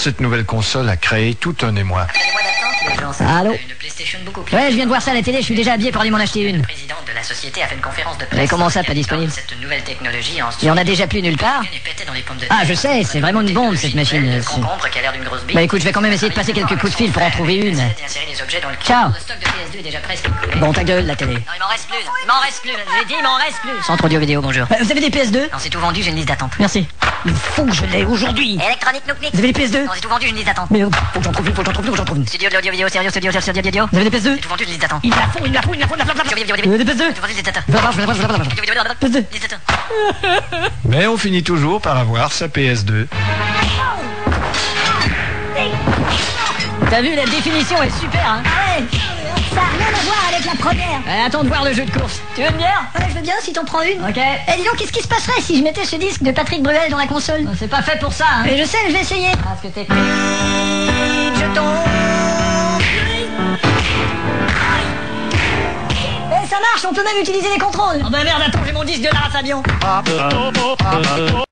cette nouvelle console a créé tout un émoi. Allô? Une PlayStation beaucoup plus. Ouais, je viens de voir ça à la télé, je suis déjà habillé pour aller m'en acheter une. Le président de la société a fait une conférence de presse. Mais comment ça, pas disponible? Cette nouvelle technologie en Il y en a déjà plus nulle part? Ah, je sais, c'est vraiment une bombe cette machine. Concombre qui a l'air d'une grosse bille. Bah écoute, je vais quand même essayer de passer quelques coups de fil pour en trouver une. D'insérer les objets dans le Ciao. Le stock de PS2 est déjà presque écoulé. Bon, ta gueule, la télé. Non, il m'en reste plus. Il m'en reste plus. Je l'ai dit, il m'en reste plus. Centre audio vidéo, bonjour. Vous avez des PS2? Non, c'est tout vendu, j'ai une liste d'attente. Merci. Il faut que je l'ai aujourd'hui. Électronique Nouknik. Vous avez des PS2? Non, c'est tout vendu, j'ai une liste d'attente. Mais faut que j'en trouve une, faut que j'en trouve une, faut que j'en trouve une. Studio de l'audio vidéo, sérieux, studio vidéo. Vous avez des PS2? Tout vendu, j'ai une liste d'attente. Il me la faut, il me la faut, il me la faut, il me la faut, il me la faut. Vous avez des PS2? Tout vendu, liste d'attente. PS2. Liste d'attente. Mais on finit toujours par avoir sa PS2. T'as vu, la définition est super, hein? Ouais, ça n'a rien à voir avec la première. Attends de voir le jeu de course. Tu veux une bière? Ouais, je veux bien si t'en prends une. Ok. Eh, dis donc, qu'est-ce qui se passerait si je mettais ce disque de Patrick Bruel dans la console? C'est pas fait pour ça, hein? Mais je sais, je vais essayer. Parce que t'es... Je tombe. Eh, ça marche, on peut même utiliser les contrôles. Oh bah merde, attends, j'ai mon disque de Lara Fabian.